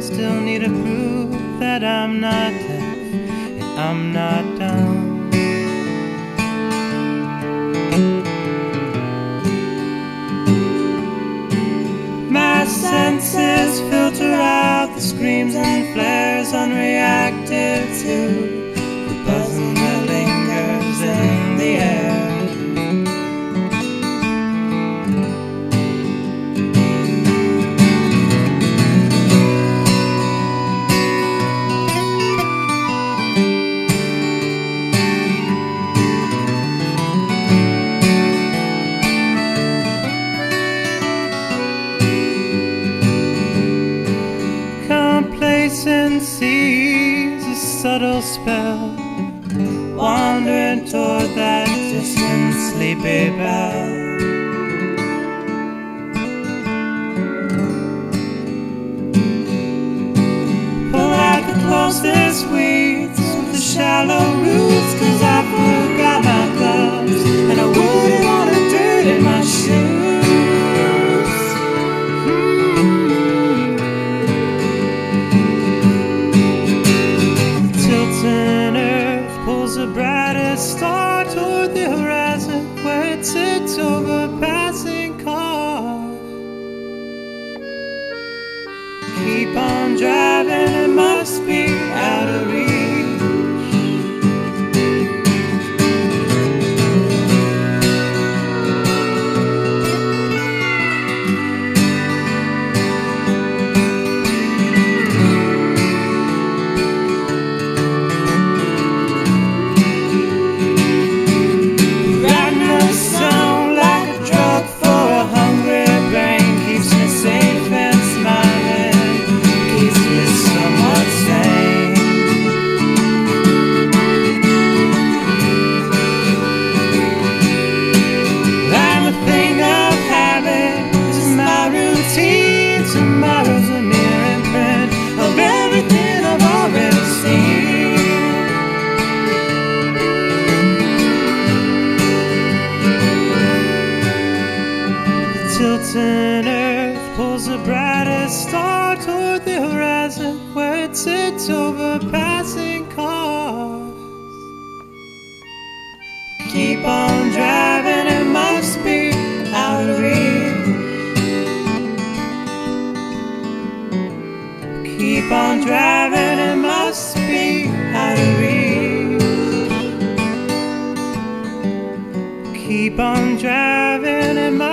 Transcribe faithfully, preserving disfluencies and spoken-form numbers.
still need to prove that I'm not deaf and I'm not dumb. My senses filter out the screams and flares, unreactive to the buzzing that lingers in the air. Complacency's a subtle spell, wandering toward that distant sleepy bell. Pull out the closest weeds with the shallow roots, 'cause I forgot my gloves and I wouldn't want to dirt in my shoes. The brightest star toward the horizon, where it sits over passing cars. Keep on driving, it must be out of reach. Tomorrow's a mere imprint of everything I've already seen. The tilting earth pulls the brightest star toward the horizon, where it sits over passing cars. Keep on driving, it must be out of reach. Keep on driving, it must be out of reach. Keep on driving, it must